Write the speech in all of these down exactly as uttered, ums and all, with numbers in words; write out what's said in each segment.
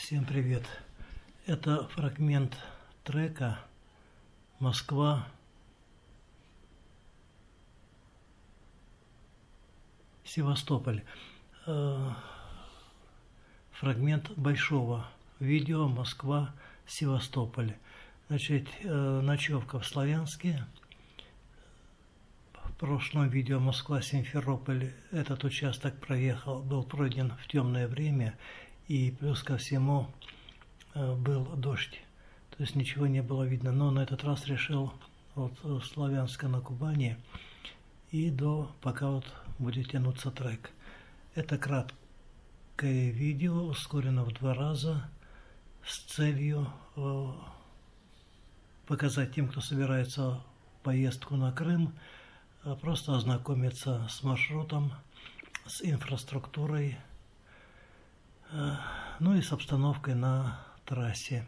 Всем привет! Это фрагмент трека «Москва, Севастополь». Фрагмент большого видео «Москва, Севастополь». Значит, ночевка в Славянске. В прошлом видео «Москва, Симферополь» этот участок проехал, был пройден в темное время, и плюс ко всему был дождь, то есть ничего не было видно. Но на этот раз решил от Славянска на Кубани и до, пока вот будет тянуться трек. Это краткое видео, ускорено в два раза, с целью показать тем, кто собирается в поездку на Крым, просто ознакомиться с маршрутом, с инфраструктурой, ну и с обстановкой на трассе.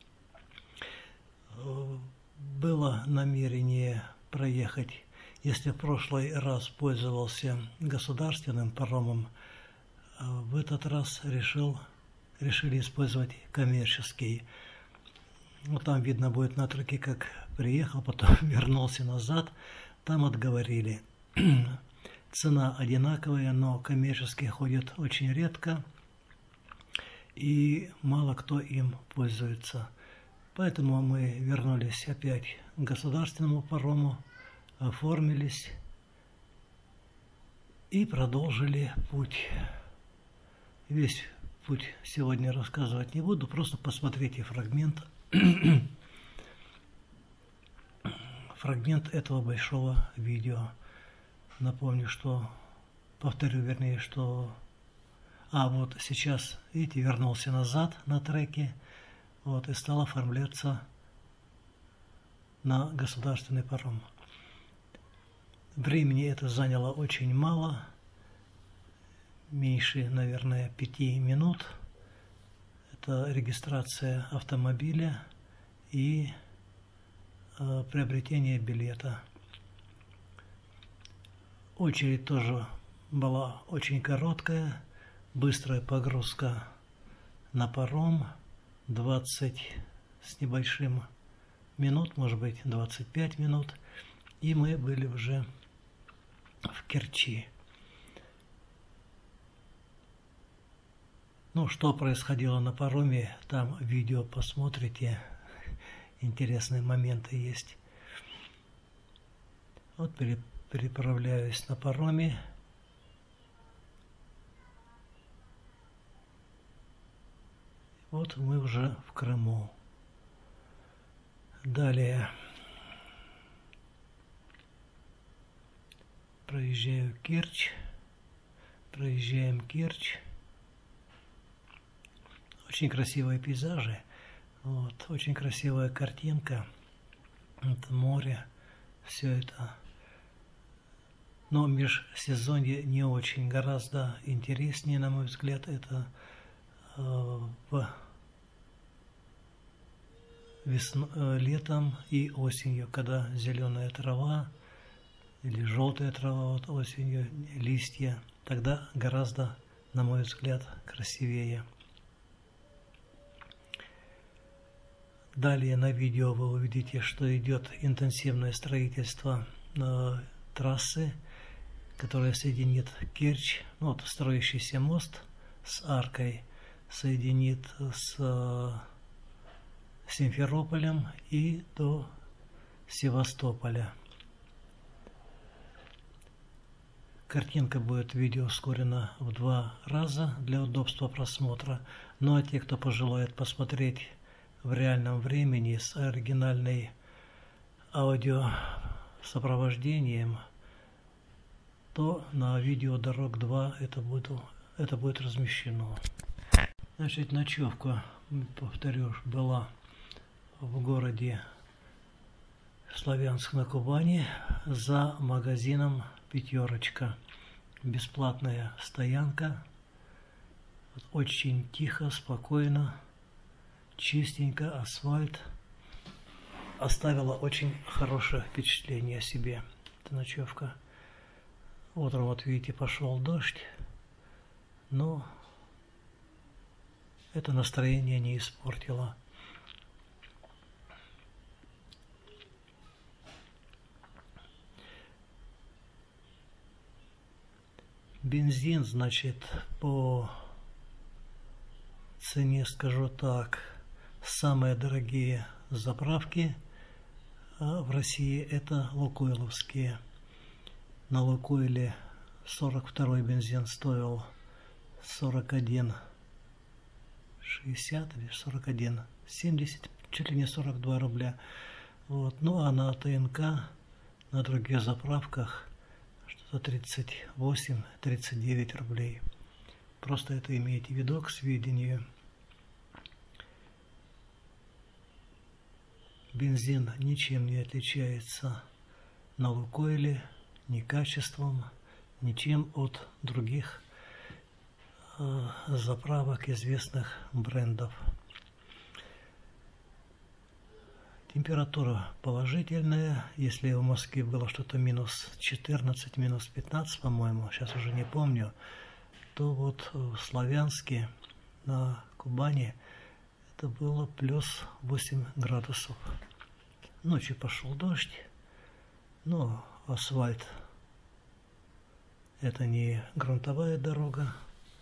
Было намерение проехать, если в прошлый раз пользовался государственным паромом, в этот раз решил, решили использовать коммерческий. Вот там видно будет на треке, как приехал, потом вернулся назад, там отговорили. Цена одинаковая, но коммерческий ходит очень редко, и мало кто им пользуется. Поэтому мы вернулись опять к государственному парому, оформились и продолжили путь. Весь путь сегодня рассказывать не буду, просто посмотрите фрагмент, фрагмент этого большого видео. Напомню, что, повторю, вернее, что А вот сейчас, видите, вернулся назад на треке, вот, и стал оформляться на государственный паром. Времени это заняло очень мало, меньше, наверное, пяти минут. Это регистрация автомобиля и э, приобретение билета. Очередь тоже была очень короткая. Быстрая погрузка на паром, двадцать с небольшим минут, может быть двадцать пять минут, и мы были уже в Керчи. Ну, что происходило на пароме, там видео посмотрите, интересные моменты есть. Вот переправляюсь на пароме. Вот мы уже в Крыму. Далее проезжаю Керчь, проезжаем Керчь. Очень красивые пейзажи, вот, очень красивая картинка, это море, все это. Но межсезонье не очень, гораздо интереснее, на мой взгляд, это э, в Весно, летом и осенью, когда зеленая трава или желтая трава, вот осенью листья, тогда гораздо, на мой взгляд, красивее. Далее на видео вы увидите, что идет интенсивное строительство э, трассы, которая соединит Керчь, ну, вот строящийся мост с аркой, соединит с э, Симферополем и до Севастополя. Картинка будет видео ускорена в два раза для удобства просмотра. Ну а те, кто пожелает посмотреть в реальном времени с оригинальной аудиосопровождением, то на видео Дорог два это будет, это будет размещено. Значит, ночевка, повторю, была в городе Славянск на Кубани за магазином «Пятерочка». Бесплатная стоянка. Очень тихо, спокойно, чистенько, асфальт. Оставила очень хорошее впечатление о себе эта ночевка. Утром, вот видите, пошел дождь, но это настроение не испортило. Бензин, значит, по цене, скажу так, самые дорогие заправки в России это лукойловские. На Лукойле сорок второй бензин стоил сорок один шестьдесят или сорок один семьдесят, чуть ли не сорок два рубля. Вот. Ну а на ТНК, на других заправках что-то тридцать восемь — тридцать девять рублей. Просто это имейте в виду к сведению. Бензин ничем не отличается на Лукойле, ни качеством, ничем от других э, заправок известных брендов. Температура положительная. Если в Москве было что-то минус четырнадцать, минус пятнадцать, по-моему, сейчас уже не помню, то вот в Славянске, на Кубани, это было плюс восемь градусов. Ночью пошел дождь, но асфальт — это не грунтовая дорога.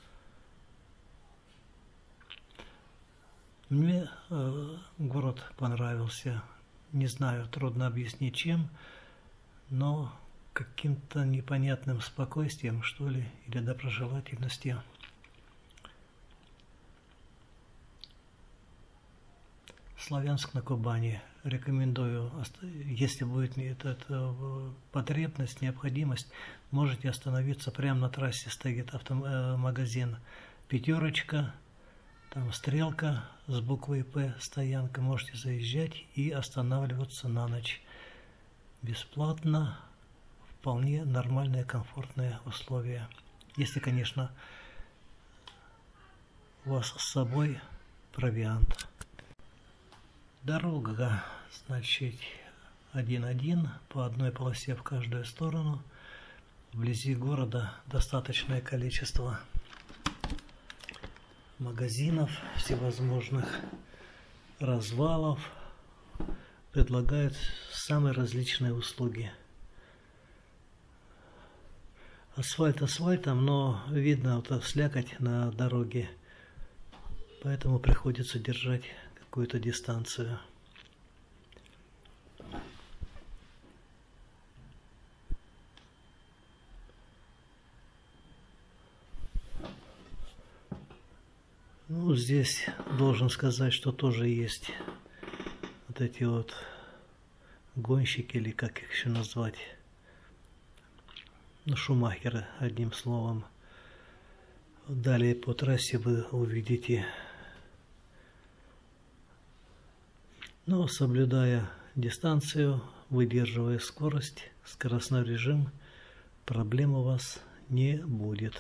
Мне э, город понравился. Не знаю, трудно объяснить чем, но каким-то непонятным спокойствием, что ли, или доброжелательностью. Славянск на Кубани. Рекомендую, если будет эта потребность, необходимость, можете остановиться прямо на трассе, стоит автомагазин «Пятерочка», там стрелка с буквой «П», стоянка, можете заезжать и останавливаться на ночь. Бесплатно, вполне нормальные, комфортные условия. Если, конечно, у вас с собой провиант. Дорога, значит, один-один, по одной полосе в каждую сторону. Вблизи города достаточное количество магазинов всевозможных, развалов, предлагают самые различные услуги. Асфальт асфальтом, но видно вот слякоть на дороге, поэтому приходится держать какую-то дистанцию. Ну, здесь должен сказать, что тоже есть вот эти вот гонщики, или как их еще назвать, ну, шумахеры, одним словом. Далее по трассе вы увидите, но соблюдая дистанцию, выдерживая скорость, скоростной режим, проблем у вас не будет.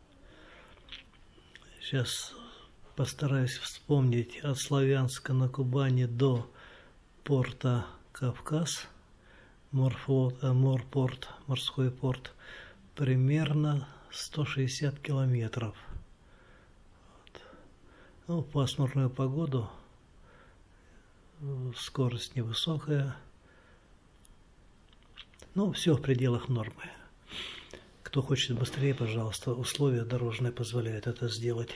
Сейчас постараюсь вспомнить от Славянска на Кубани до порта Кавказ, морфлот, э, морпорт, морской порт, примерно сто шестьдесят километров. Вот. Ну, в пасмурную погоду скорость невысокая, но все в пределах нормы. Кто хочет быстрее, пожалуйста, условия дорожные позволяют это сделать.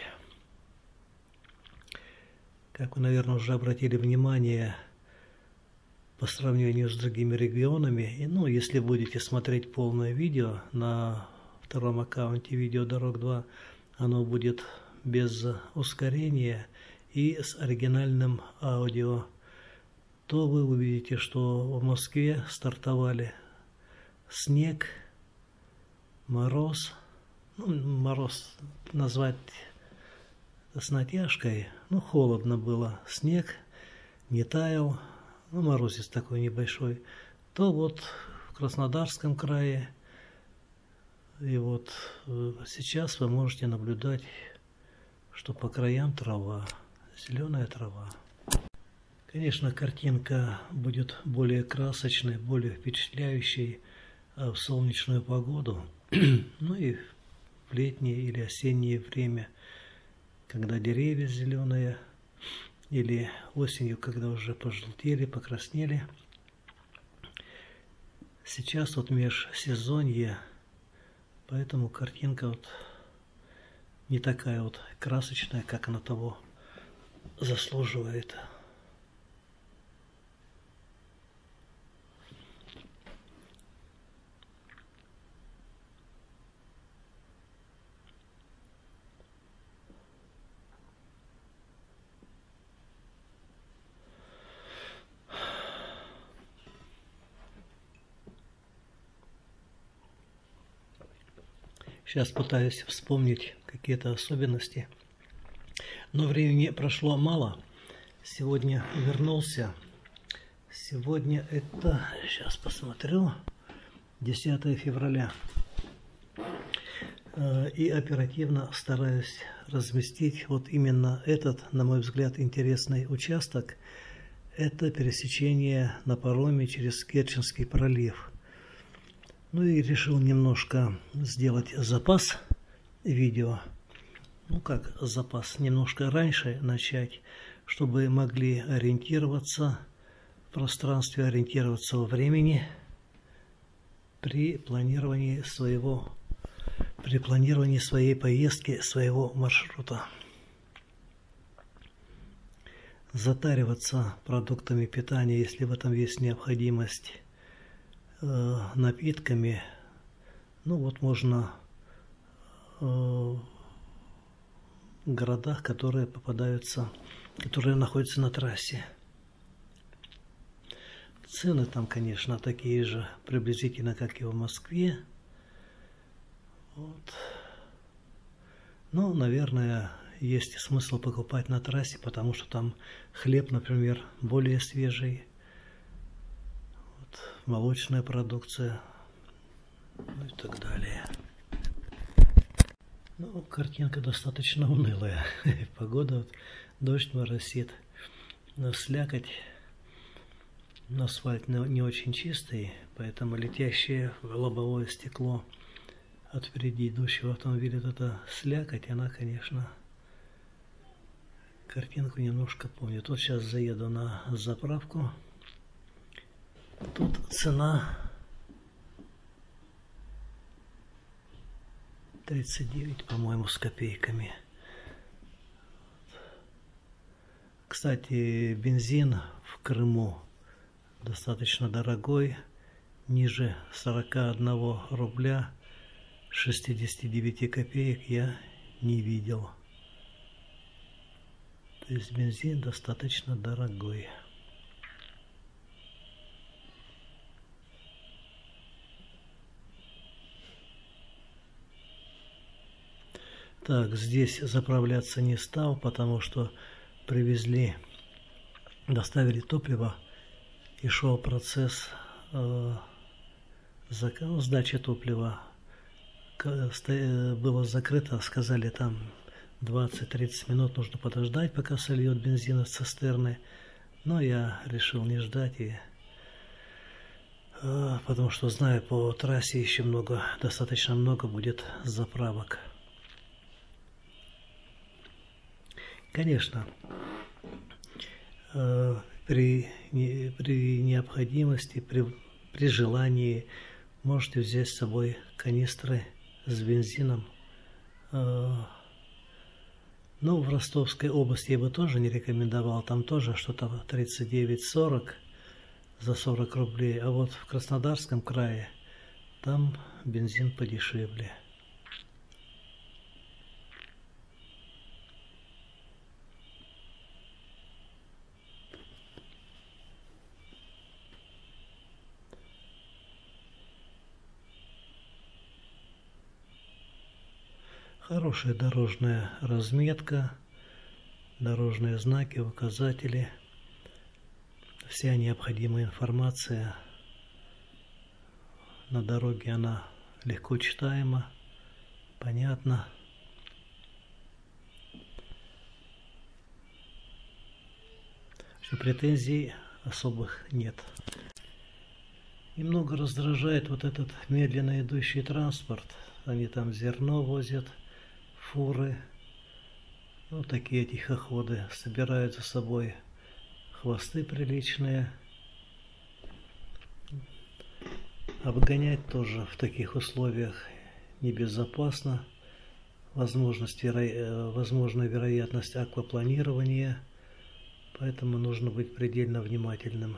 Как вы, наверное, уже обратили внимание, по сравнению с другими регионами, и, ну, если будете смотреть полное видео на втором аккаунте Видеодорог два, оно будет без ускорения и с оригинальным аудио, то вы увидите, что в Москве стартовали снег, мороз, ну, мороз назвать с натяжкой, ну, холодно было, снег не таял, ну, морозец такой небольшой, то вот в Краснодарском крае, и вот сейчас вы можете наблюдать, что по краям трава, зеленая трава. Конечно, картинка будет более красочной, более впечатляющей в солнечную погоду, ну и в летнее или осеннее время. когда деревья зеленые, или осенью, когда уже пожелтели, покраснели. Сейчас вот межсезонье, поэтому картинка вот не такая вот красочная, как она того заслуживает. Сейчас пытаюсь вспомнить какие-то особенности, но времени прошло мало. Сегодня вернулся. Сегодня это, сейчас посмотрю, десятое февраля. И оперативно стараюсь разместить вот именно этот, на мой взгляд, интересный участок. Это пересечение на пароме через Керченский пролив. Ну и решил немножко сделать запас видео. Ну как запас, немножко раньше начать, чтобы могли ориентироваться в пространстве, ориентироваться во времени при планировании своего, при планировании своей поездки, своего маршрута. Затариваться продуктами питания, если в этом есть необходимость, напитками, ну вот можно э, в городах, которые попадаются, которые находятся на трассе. Цены там, конечно, такие же, приблизительно, как и в Москве. Вот. Но, наверное, есть смысл покупать на трассе, потому что там хлеб, например, более свежий. Молочная продукция, ну и так далее. Ну, картинка достаточно унылая. Погода, вот, дождь моросит, но слякоть, асфальт не очень чистый, поэтому летящее в лобовое стекло от впереди идущего автомобиля, вот эта слякоть, она, конечно, картинку немножко помнит. Вот сейчас заеду на заправку. Тут цена тридцать девять, по-моему, с копейками. Кстати, бензин в Крыму достаточно дорогой, ниже сорока одного рубля шестидесяти девяти копеек я не видел. То есть бензин достаточно дорогой. Так, здесь заправляться не стал, потому что привезли, доставили топливо, и шел процесс э, сдачи топлива. Было закрыто, сказали, там двадцать-тридцать минут нужно подождать, пока сольет бензин из цистерны. Но я решил не ждать, и, э, потому что знаю, по трассе еще много, достаточно много будет заправок. Конечно, э, при, не, при необходимости, при, при желании можете взять с собой канистры с бензином. Э, ну, в Ростовской области я бы тоже не рекомендовал, там тоже что-то тридцать девять сорок за сорок рублей, а вот в Краснодарском крае там бензин подешевле. Хорошая дорожная разметка, дорожные знаки, указатели, вся необходимая информация на дороге, она легко читаема, понятна. Что претензий особых нет. Немного раздражает вот этот медленно идущий транспорт. Они там зерно возят, фуры, Вот такие тихоходы собирают за собой хвосты приличные. Обгонять тоже в таких условиях небезопасно. Возможность, веро... Возможная вероятность аквапланирования, поэтому нужно быть предельно внимательным.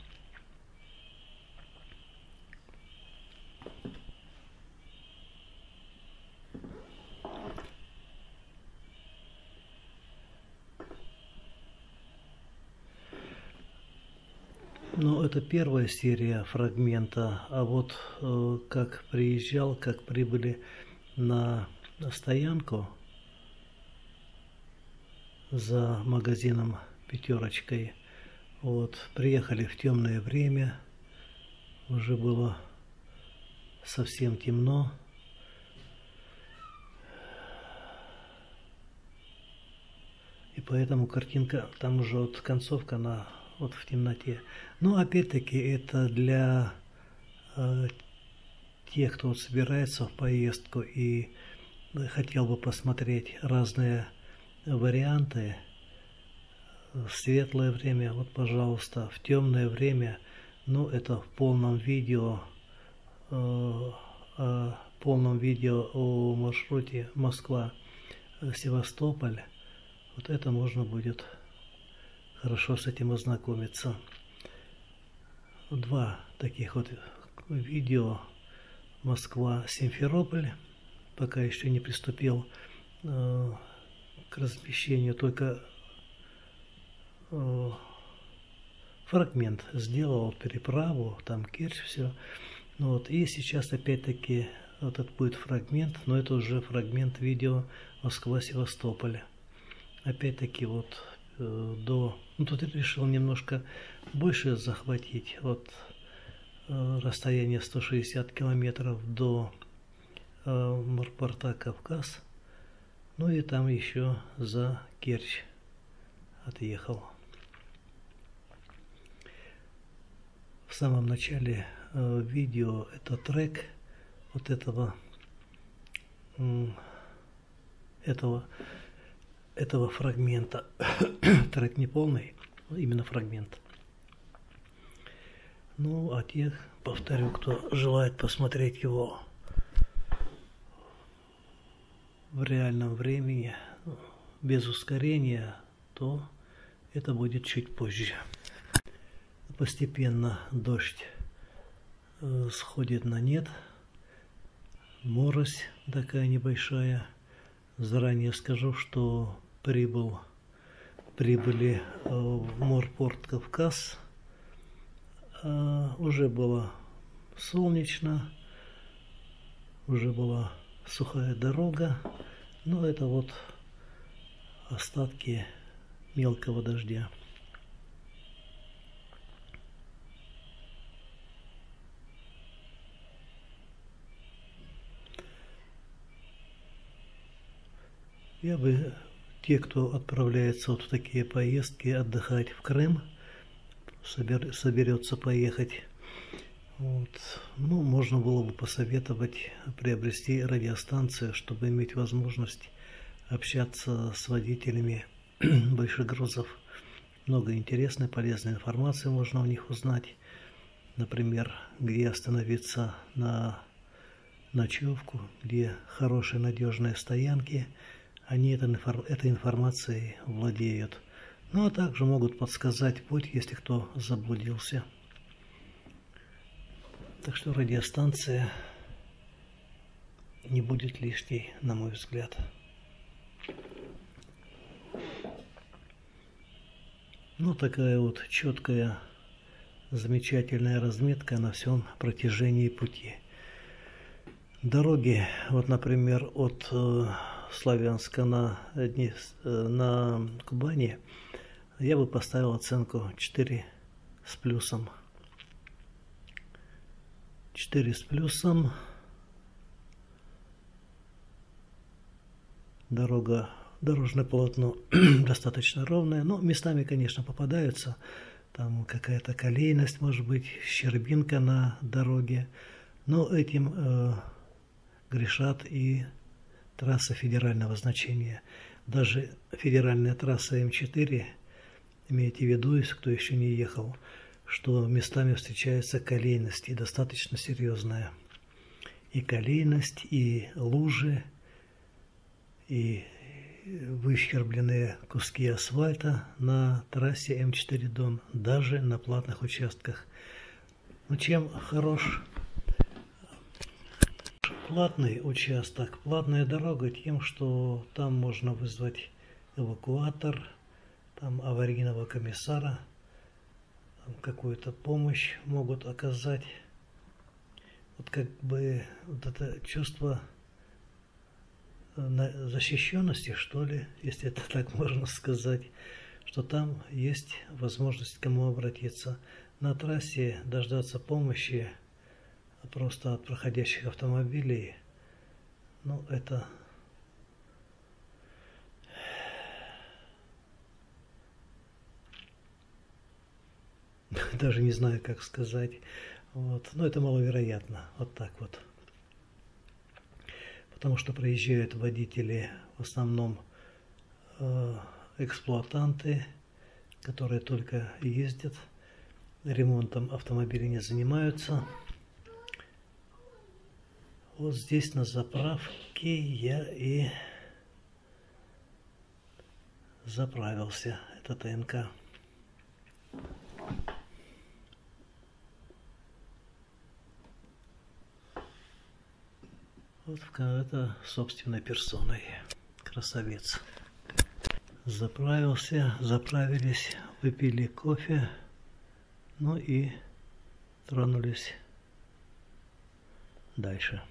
Ну, это первая серия фрагмента, а вот э, как приезжал, как прибыли на стоянку за магазином «Пятерочкой», вот, приехали в темное время, уже было совсем темно. И поэтому картинка, там уже вот концовка, она вот в темноте. Но опять-таки это для э, тех, кто вот собирается в поездку и хотел бы посмотреть разные варианты. В светлое время, вот, пожалуйста, в темное время, ну, это в полном видео, э, э, полном видео о маршруте Москва-Севастополь. Вот это можно будет хорошо с этим ознакомиться. Два таких вот видео Москва-Симферополь. Пока еще не приступил э, к размещению, только э, фрагмент сделал, переправу, там Керчь, все. Ну, вот, и сейчас опять-таки вот этот будет фрагмент, но это уже фрагмент видео Москва-Севастополь. Опять-таки вот э, до... Ну, тут я решил немножко больше захватить. Вот э, расстояние сто шестьдесят километров до э, морпорта Кавказ. Ну и там еще за Керчь отъехал. В самом начале э, видео это трек вот этого э, этого этого фрагмента. Трек не полный, именно фрагмент. Ну, а тех, повторю, кто желает посмотреть его в реальном времени, без ускорения, то это будет чуть позже. Постепенно дождь э, сходит на нет. Морось такая небольшая. Заранее скажу, что прибыл, прибыли э, в морпорт Кавказ. Э, уже было солнечно, уже была сухая дорога, но это вот остатки мелкого дождя. Я бы, те, кто отправляется вот в такие поездки отдыхать в Крым, собер, соберется поехать, вот, ну, можно было бы посоветовать приобрести радиостанцию, чтобы иметь возможность общаться с водителями больших грузов. Много интересной, полезной информации можно у них узнать. Например, где остановиться на ночевку, где хорошие надежные стоянки. Они этой информацией владеют. Ну, а также могут подсказать путь, если кто заблудился. Так что радиостанция не будет лишней, на мой взгляд. Ну, такая вот четкая, замечательная разметка на всем протяжении пути. Дороги, вот, например, от э, Славянска на, э, на Кубани, я бы поставил оценку четыре с плюсом. четыре с плюсом. Дорога, дорожное полотно достаточно ровное, но местами, конечно, попадаются. Там какая-то колейность, может быть, щербинка на дороге. Но этим э, грешат и трассы федерального значения. Даже федеральная трасса М четыре, имейте в виду, если кто еще не ехал, что местами встречается колейность, и достаточно серьезная. И колейность, и лужи, и выщербленные куски асфальта на трассе М четыре Дон, даже на платных участках. Но чем хорош платный участок, платная дорога тем, что там можно вызвать эвакуатор, там аварийного комиссара, какую-то помощь могут оказать. Вот как бы вот это чувство защищенности, что ли, если это так можно сказать, что там есть возможность к кому обратиться. На трассе дождаться помощи просто от проходящих автомобилей, ну, это даже не знаю, как сказать. Вот. Но это маловероятно. Вот так вот. Потому что приезжают водители, в основном э, эксплуатанты, которые только ездят, ремонтом автомобилей не занимаются. Вот здесь на заправке я и заправился. Это ТНК. Вот это собственной персоной. Красавец. Заправился, заправились, выпили кофе, ну и тронулись дальше.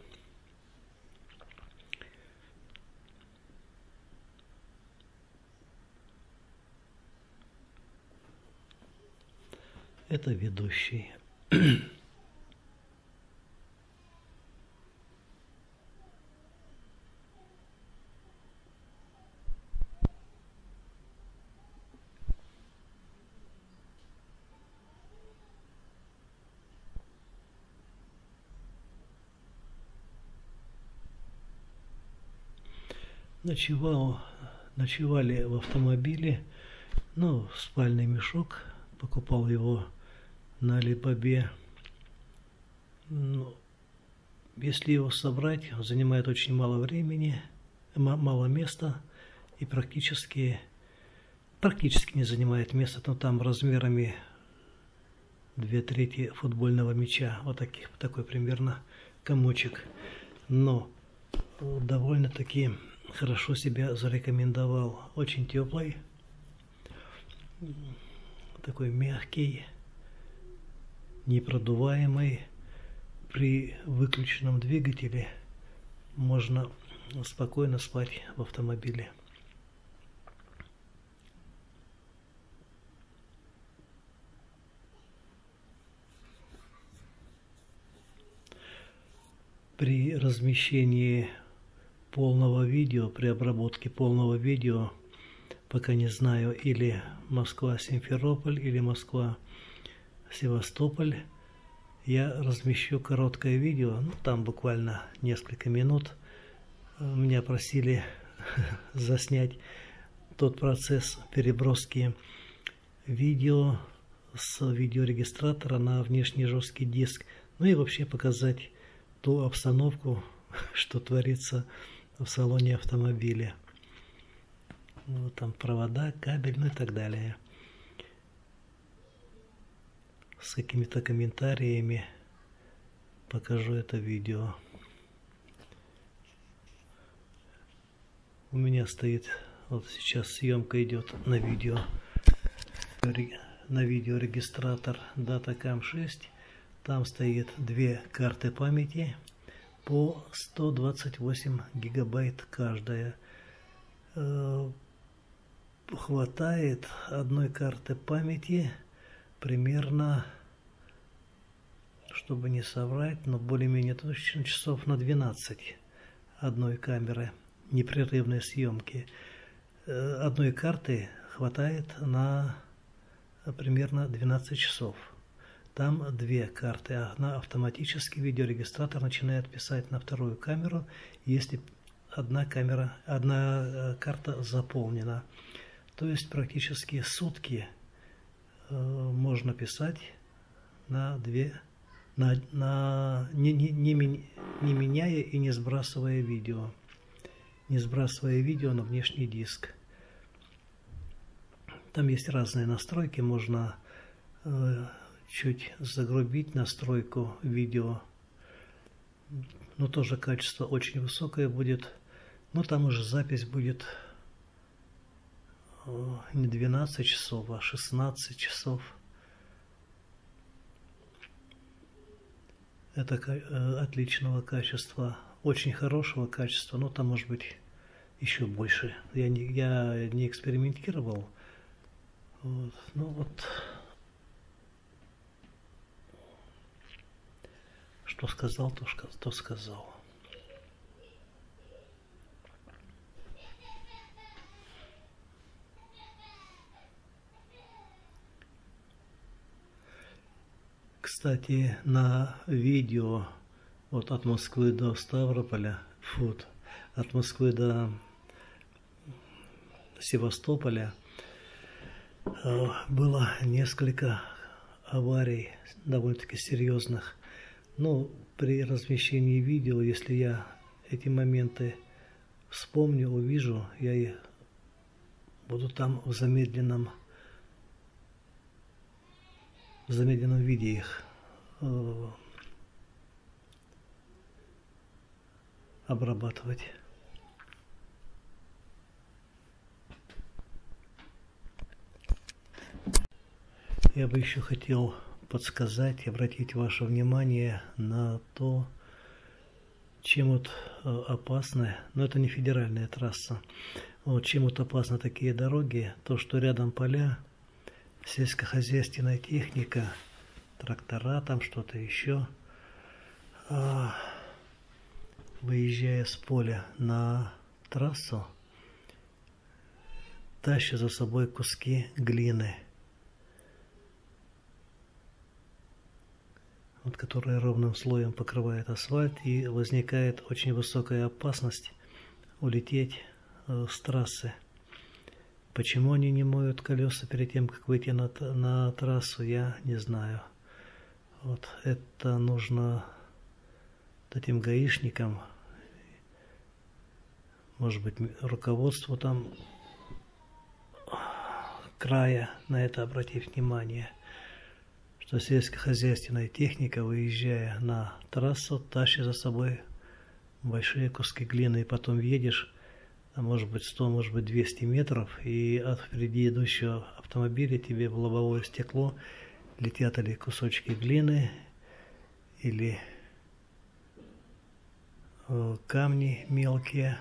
Это ведущий. Ночевал, ночевали в автомобиле, ну, спальный мешок, покупал его на Алибабе. Ну, если его собрать, он занимает очень мало времени, мало места и практически, практически не занимает места, но там размерами две трети футбольного мяча, вот таких, такой примерно комочек. Но довольно-таки хорошо себя зарекомендовал. Очень теплый, такой мягкий, непродуваемый. При выключенном двигателе можно спокойно спать в автомобиле. При размещении полного видео, при обработке полного видео, пока не знаю, или Москва-Симферополь, или Москва-Севастополь, я размещу короткое видео, ну, там буквально несколько минут. Меня просили заснять тот процесс переброски видео с видеорегистратора на внешний жесткий диск, ну и вообще показать ту обстановку, что творится в салоне автомобиля. Вот там провода, кабель, ну и так далее. С какими-то комментариями покажу это видео. У меня стоит, вот сейчас съемка идет на видео, на видеорегистратор Datacam шесть. Там стоит две карты памяти по сто двадцать восемь гигабайт каждая. Хватает одной карты памяти примерно, чтобы не соврать, но более-менее точно, часов на двенадцать одной камеры непрерывной съемки. Одной карты хватает на примерно двенадцать часов. Там две карты, она автоматически, видеорегистратор начинает писать на вторую камеру. Если одна камера, одна карта заполнена. То есть практически сутки э, можно писать на две, на, на, не, не, не, не меняя и не сбрасывая видео. Не сбрасывая видео на внешний диск. Там есть разные настройки, можно э, чуть загрубить настройку видео, но тоже качество очень высокое будет, но там уже запись будет э, не двенадцать часов, а шестнадцать часов. Это э, отличного качества, очень хорошего качества, но там может быть еще больше. Я не, я не экспериментировал. Вот, ну вот, что сказал, то, то сказал. Кстати, на видео вот от Москвы до Ставрополя, фу, от Москвы до Севастополя было несколько аварий, довольно-таки серьезных. Но при размещении видео, если я эти моменты вспомню, увижу, я и буду там в замедленном, в замедленном виде их э, обрабатывать. Я бы еще хотел подсказать и обратить ваше внимание на то, чем вот опасны, но это не федеральная трасса, вот чем вот опасны такие дороги, то, что рядом поля, сельскохозяйственная техника, трактора, там что-то еще, выезжая с поля на трассу, тащат за собой куски глины, вот, которая ровным слоем покрывает асфальт, и возникает очень высокая опасность улететь э, с трассы. Почему они не моют колеса перед тем, как выйти на, на трассу, я не знаю. Вот это нужно этим гаишникам, может быть, руководству там края на это обратить внимание, что сельскохозяйственная техника, выезжая на трассу, тащит за собой большие куски глины, и потом едешь, а может быть сто, может быть двести метров, и от впереди идущего автомобиля тебе в лобовое стекло летят или кусочки глины, или э, камни мелкие.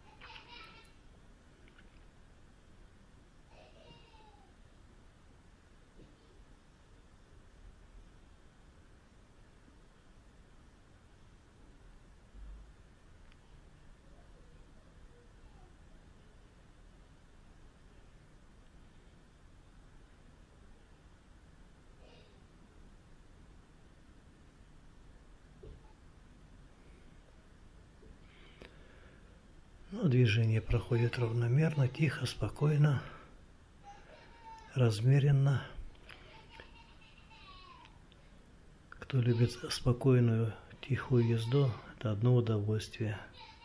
Но движение проходит равномерно, тихо, спокойно, размеренно. Кто любит спокойную, тихую езду, это одно удовольствие.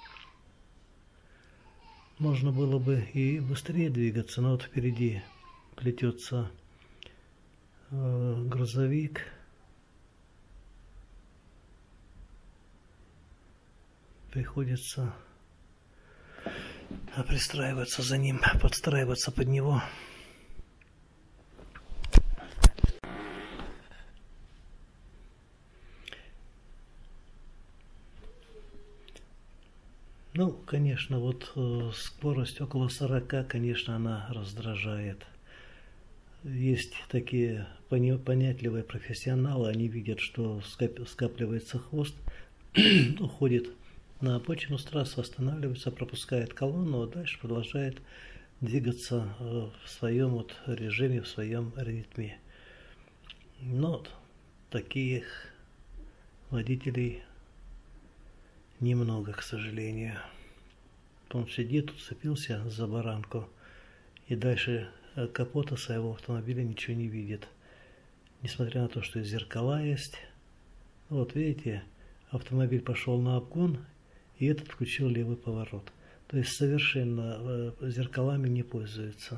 Можно было бы и быстрее двигаться, но вот впереди плетется э, грузовик. Приходится пристраиваться за ним, подстраиваться под него. Ну, конечно, вот э, скорость около сорока, конечно, она раздражает. Есть такие понятливые профессионалы, они видят, что скапливается хвост, уходит на обочину с трассы, останавливается, пропускает колонну, а дальше продолжает двигаться в своем вот режиме, в своем ритме. Но таких водителей немного, к сожалению. Вот он сидит, уцепился за баранку и дальше капота своего автомобиля ничего не видит. Несмотря на то, что и зеркала есть. Вот видите, автомобиль пошел на обгон, и этот включил левый поворот. То есть совершенно зеркалами не пользуется.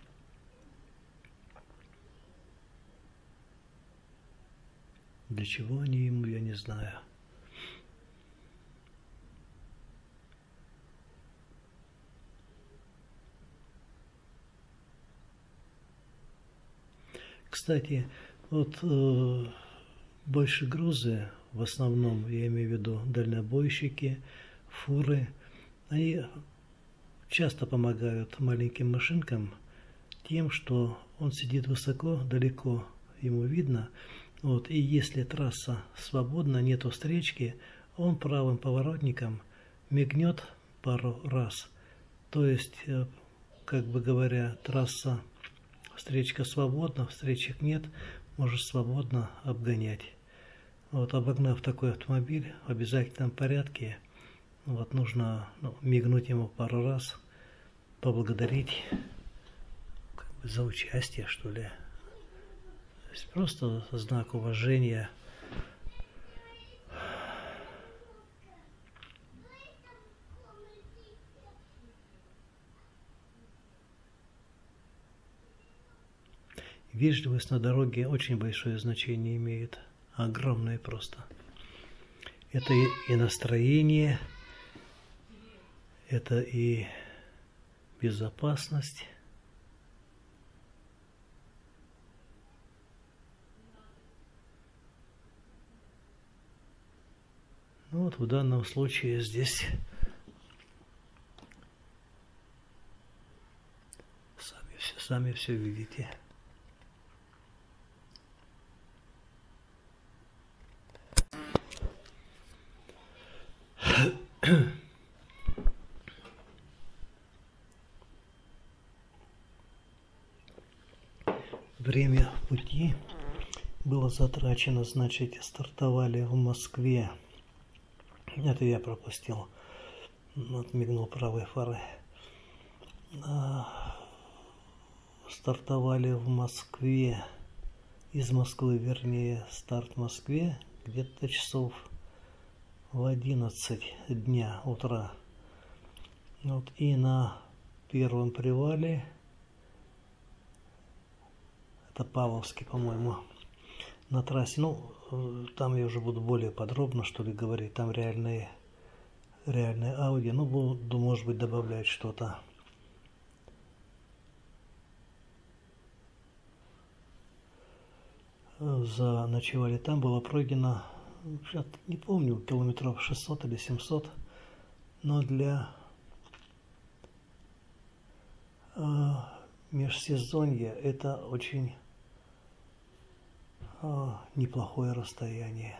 Для чего они ему, я не знаю. Кстати, вот э, больше грузы, в основном, я имею в виду дальнобойщики, фуры, они часто помогают маленьким машинкам тем, что он сидит высоко, далеко ему видно. Вот, и если трасса свободна, нету встречки, он правым поворотником мигнет пару раз. То есть, как бы говоря, трасса, встречка свободна, встречек нет, может свободно обгонять. Вот, обогнав такой автомобиль в обязательном порядке, вот, нужно ну, мигнуть ему пару раз, поблагодарить как бы, за участие, что ли. То есть просто знак уважения. Вежливость на дороге очень большое значение имеет. Огромное просто. Это и, и настроение, это и безопасность. Ну вот в данном случае здесь сами все, сами все видите. Время пути было затрачено, значит, стартовали в Москве. Это я пропустил. Вот мигнул правой фарой. Стартовали в Москве. Из Москвы, вернее, старт в Москве где-то часов в одиннадцать дня утра. Вот, и на первом привале, это Павловский, по-моему, на трассе, ну, там я уже буду более подробно, что ли, говорить, там реальные, реальные аудио, ну, буду, может быть, добавлять что-то. Заночевали там, было пройдено, не помню, километров шестьсот или семьсот, но для э, межсезонья это очень э, неплохое расстояние.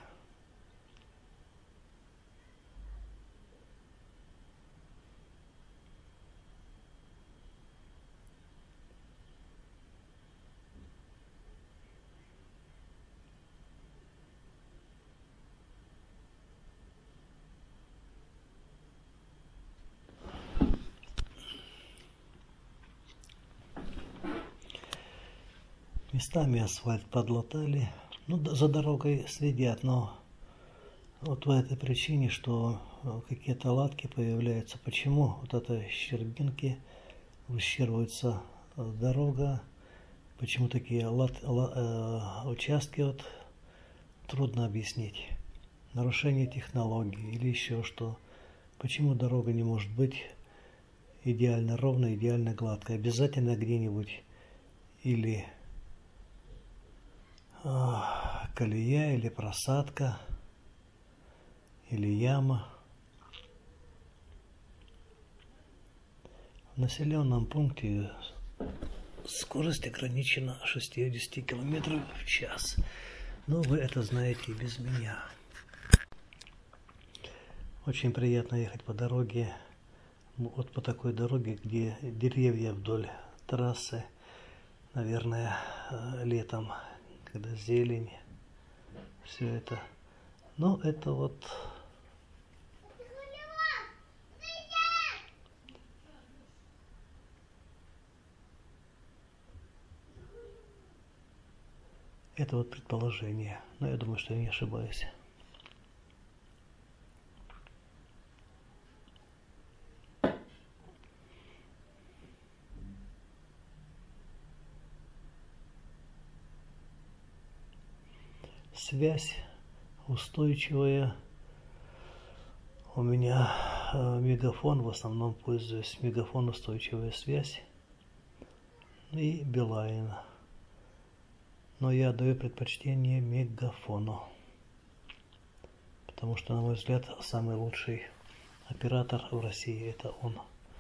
Местами асфальт подлатали, ну, за дорогой следят, но вот по этой причине, что какие-то латки появляются. Почему вот это щербинки, выщербывается дорога, почему такие лат, ла, э, участки, вот трудно объяснить. Нарушение технологий или еще что. Почему дорога не может быть идеально ровной, идеально гладкой? Обязательно где-нибудь или колея, или просадка, или яма. В населенном пункте скорость ограничена шестьдесят километров в час. Но вы это знаете и без меня. Очень приятно ехать по дороге, вот по такой дороге, где деревья вдоль трассы, наверное, летом, когда зелень, все это. Но это вот Это вот предположение, но я думаю, что я не ошибаюсь. Связь устойчивая. У меня э, мегафон, в основном пользуюсь мегафон, устойчивая связь и Билайн. Но я даю предпочтение мегафону, потому что, на мой взгляд, самый лучший оператор в России это он.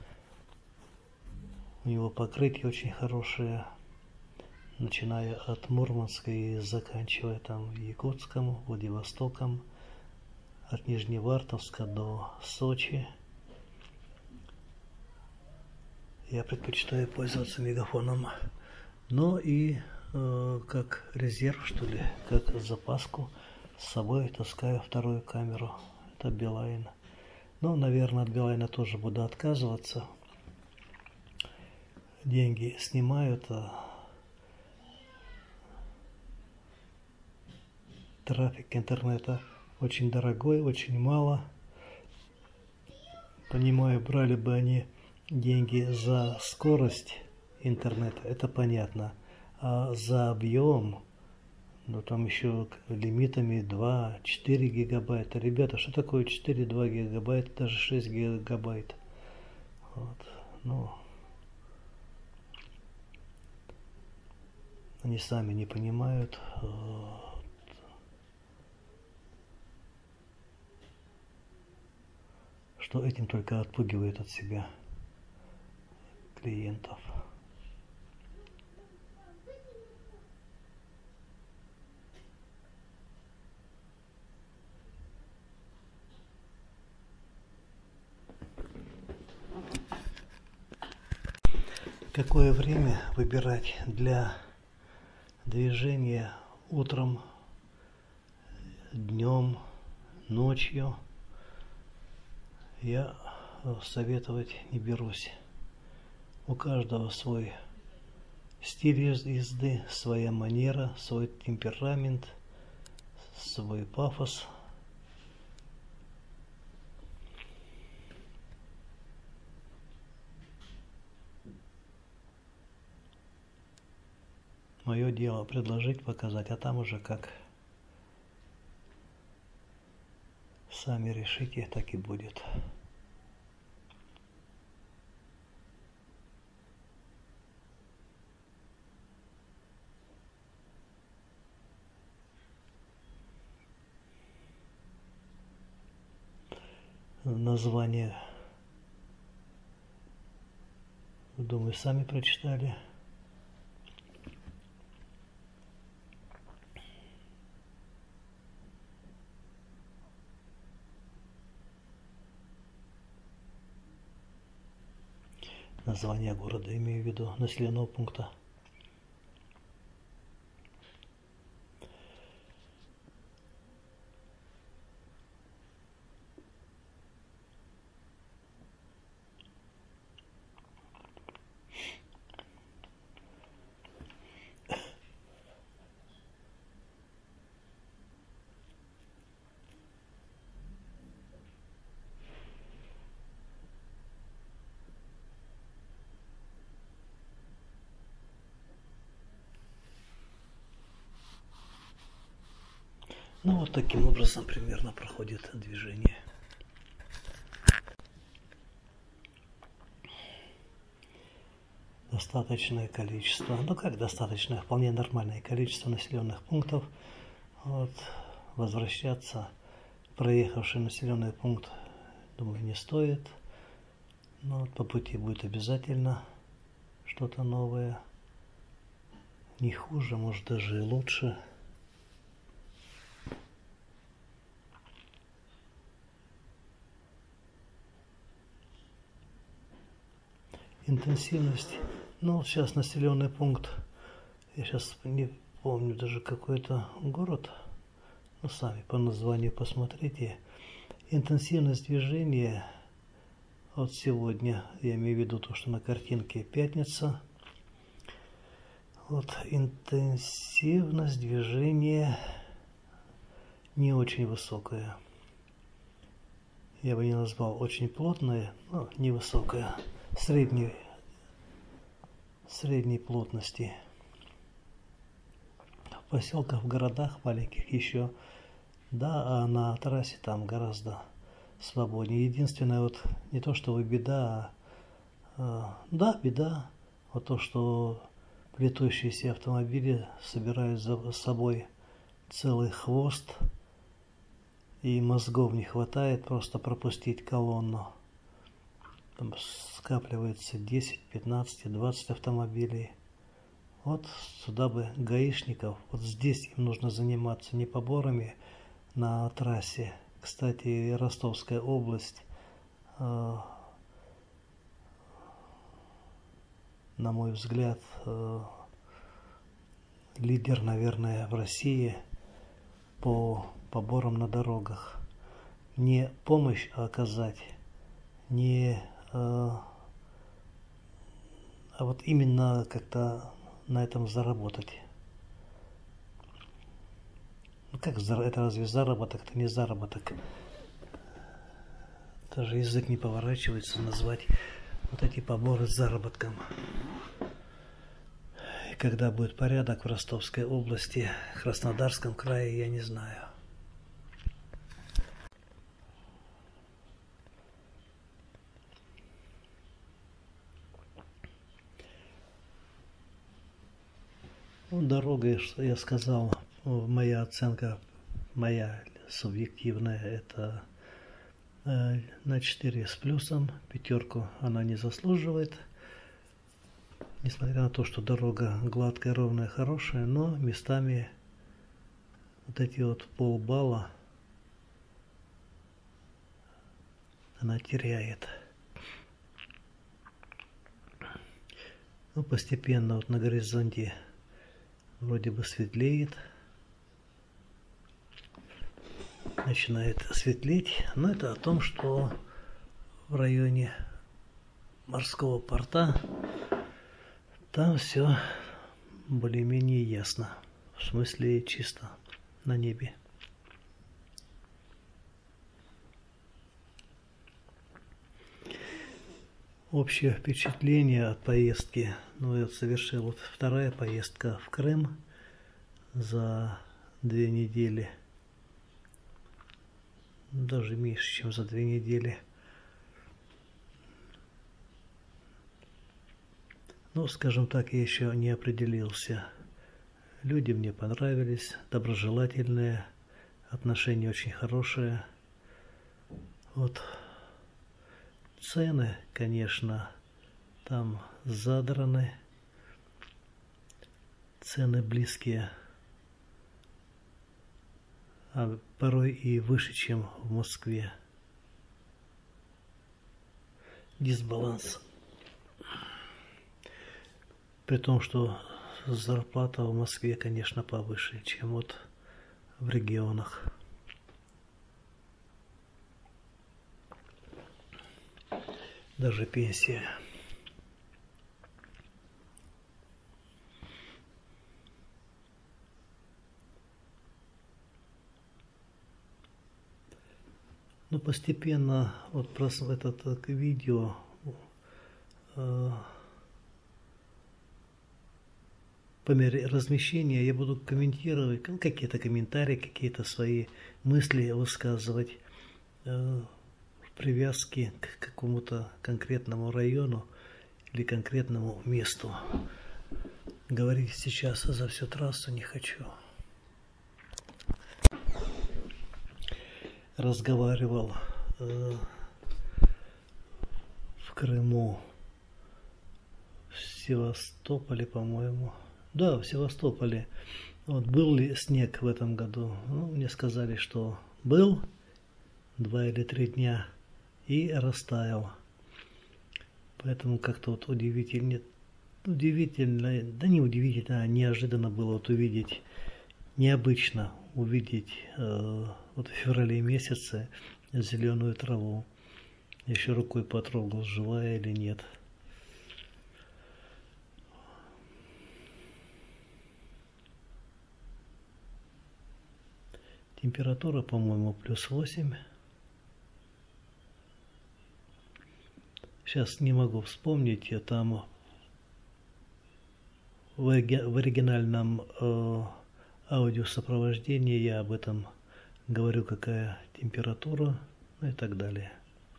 У него покрытие очень хорошее, начиная от Мурманска и заканчивая там Якутском, Владивостоком, от Нижневартовска до Сочи. Я предпочитаю пользоваться мегафоном, но и э, как резерв, что ли, как запаску с собой таскаю вторую камеру. Это Билайн. Ну, наверное, от Билайна тоже буду отказываться. Деньги снимают, а трафик интернета очень дорогой, очень мало. Понимаю, брали бы они деньги за скорость интернета, это понятно. А за объем, ну там еще лимитами два-четыре гигабайта. Ребята, что такое четыре-два гигабайта, даже шесть гигабайт? Вот, ну, они сами не понимают. Что этим только отпугивает от себя клиентов. Какое время выбирать для движения утром, днем, ночью? Я советовать не берусь. У каждого свой стиль езды, своя манера, свой темперамент, свой пафос. Мое дело предложить, показать, а там уже как сами решите, так и будет. Название, думаю, сами прочитали. Название города, имею в виду, населенного пункта. Ну вот таким образом примерно проходит движение. Достаточное количество, ну как достаточное, вполне нормальное количество населенных пунктов. Вот, возвращаться, проехавший населенный пункт, думаю, не стоит. Но вот по пути будет обязательно что-то новое. Не хуже, может даже и лучше. Интенсивность, ну сейчас населенный пункт, я сейчас не помню даже какой-то город, ну сами по названию посмотрите. Интенсивность движения вот сегодня, я имею в виду то, что на картинке пятница, Вот интенсивность движения не очень высокая. Я бы не назвал очень плотная, но невысокая, средней, средней плотности. В поселках, в городах маленьких еще, да, а на трассе там гораздо свободнее. Единственное, вот не то что беда, а, да, беда, вот то, что плетущиеся автомобили собирают за собой целый хвост, и мозгов не хватает просто пропустить колонну. Там скапливается десять, пятнадцать, двадцать автомобилей. Вот сюда бы гаишников, вот здесь им нужно заниматься не поборами на трассе. Кстати, Ростовская область, э, на мой взгляд, э, лидер, наверное, в России по поборам на дорогах. Не помощь оказать, не, э, а вот именно как-то на этом заработать. Ну как это разве заработок? Это не заработок. Даже язык не поворачивается назвать вот эти поборы заработком. И когда будет порядок в Ростовской области, Краснодарском крае, я не знаю. Ну, дорога, я сказал, моя оценка, моя субъективная, это э, на четыре с плюсом, пятерку она не заслуживает, несмотря на то, что дорога гладкая, ровная, хорошая, но местами вот эти вот полбалла она теряет. Ну, постепенно вот на горизонте вроде бы светлеет, начинает светлеть, но это о том, что в районе морского порта там все более-менее ясно, в смысле чисто на небе. Общее впечатление от поездки, ну я совершил вот вторая поездка в Крым за две недели, даже меньше, чем за две недели. Ну, скажем так, я еще не определился. Люди мне понравились, доброжелательные, отношения очень хорошие. Вот. Цены, конечно, там задраны, цены близкие, а порой и выше, чем в Москве. Дисбаланс. При том, что зарплата в Москве, конечно, повыше, чем вот в регионах. Даже пенсия. Ну, постепенно, вот просто это так, видео, э, по мере размещения я буду комментировать, ну, какие-то комментарии, какие-то свои мысли высказывать, э, привязки к какому-то конкретному району или конкретному месту. Говорить сейчас за всю трассу не хочу. Разговаривал э, в Крыму, в Севастополе, по-моему. Да, в Севастополе. Вот, был ли снег в этом году? Ну, мне сказали, что был два или три дня и растаял. Поэтому как-то вот удивительно, удивительно, да не удивительно, а неожиданно было вот увидеть, необычно увидеть э, вот в феврале месяце зеленую траву. Еще рукой потрогал, живая или нет. температура, по-моему, плюс восемь. Сейчас не могу вспомнить, я там в, ориги в оригинальном э, аудиосопровождении я об этом говорю, какая температура, ну и так далее.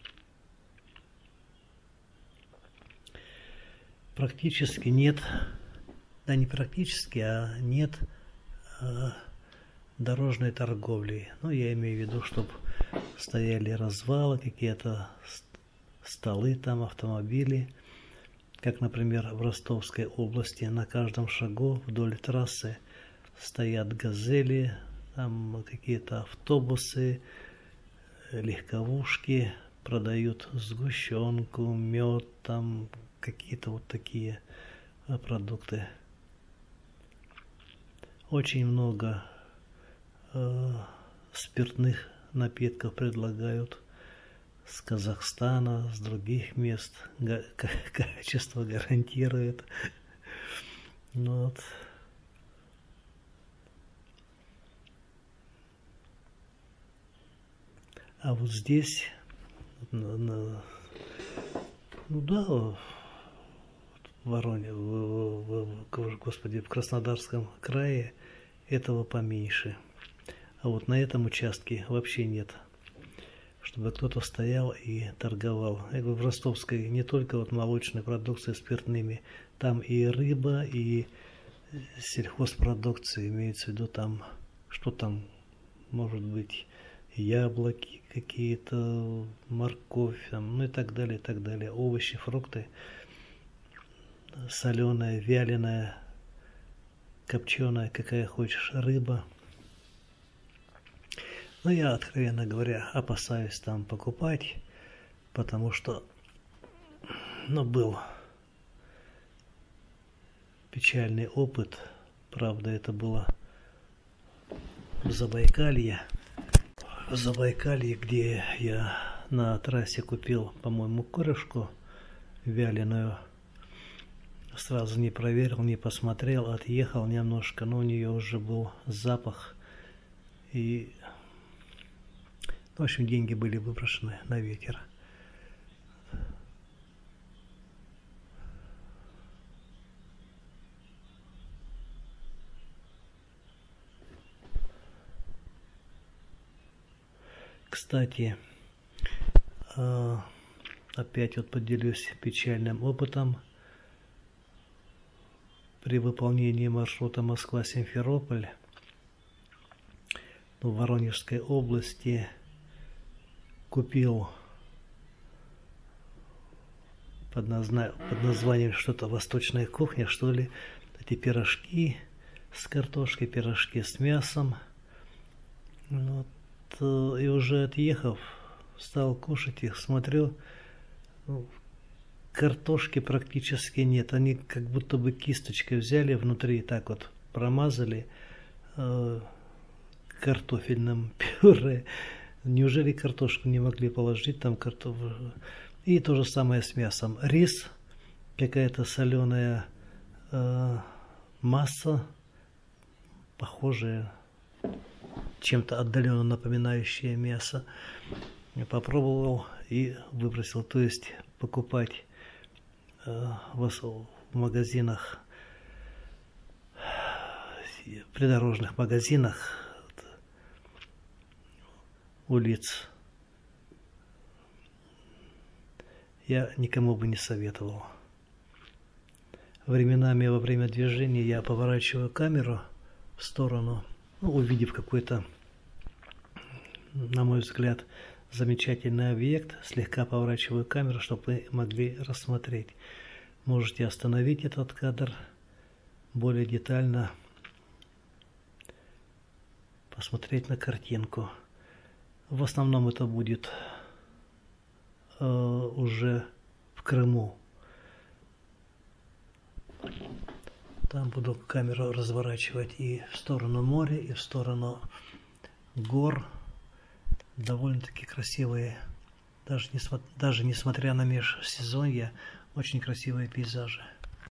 Практически нет, да не практически, а нет э, дорожной торговли. Ну, я имею в виду, чтобы стояли развалы, какие-то столы там, автомобили. Как, например, в Ростовской области на каждом шагу вдоль трассы стоят газели, там какие-то автобусы, легковушки, продают сгущенку, мед, там какие-то вот такие продукты. Очень много э, спиртных напитков предлагают с Казахстана, с других мест. Качество гарантирует. Ну, вот. А вот здесь, на, на, ну да, в Вороне, в, в, в, господи, в Краснодарском крае этого поменьше. А вот на этом участке вообще нет, чтобы кто-то стоял и торговал. Я говорю, в Ростовской не только вот молочной продукции спиртными, там и рыба, и сельхозпродукция, имеется в виду там, что там может быть, яблоки какие-то, морковь, там, ну и так далее, и так далее, овощи, фрукты, соленая, вяленая, копченая, какая хочешь, рыба. Но я, откровенно говоря, опасаюсь там покупать, потому что, ну, был печальный опыт, правда, это было в Забайкалье, в Забайкалье, где я на трассе купил, по-моему, корюшку вяленую, сразу не проверил, не посмотрел, отъехал немножко, но у нее уже был запах, и, в общем, деньги были выброшены на ветер. Кстати, опять вот поделюсь печальным опытом. При выполнении маршрута Москва-Симферополь в Воронежской области купил под, назна... под названием что-то «Восточная кухня», что ли, эти пирожки с картошкой, пирожки с мясом. Вот. И уже отъехав, стал кушать их, смотрю, картошки практически нет. Они как будто бы кисточкой взяли внутри, так вот промазали э, картофельным пюре. Неужели картошку не могли положить там картофель? И то же самое с мясом. Рис, какая-то соленая э, масса, похожая, чем-то отдаленно напоминающее мясо. Я попробовал и выбросил. То есть покупать э, в, в магазинах, в придорожных магазинах улиц я никому бы не советовал. Временами во время движения я поворачиваю камеру в сторону, ну, увидев какой-то, на мой взгляд, замечательный объект, слегка поворачиваю камеру, чтобы вы могли рассмотреть. Можете остановить этот кадр, более детально посмотреть на картинку. В основном это будет э, уже в Крыму. Там буду камеру разворачивать и в сторону моря, и в сторону гор. Довольно-таки красивые, даже, не, даже несмотря на межсезонье, очень красивые пейзажи.